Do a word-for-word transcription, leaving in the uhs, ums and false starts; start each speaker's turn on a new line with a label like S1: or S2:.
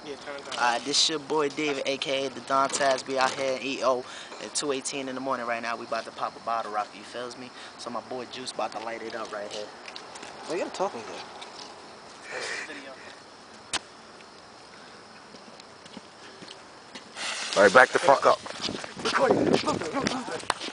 S1: Alright, this your boy David, aka the Don Taz. We out here in E O at two eighteen in the morning right now. We about to pop a bottle rocket, you feels me? So my boy Juice about to light it up right here.
S2: Why you gotta talk like that?
S3: Alright, back the fuck up.
S2: Recording.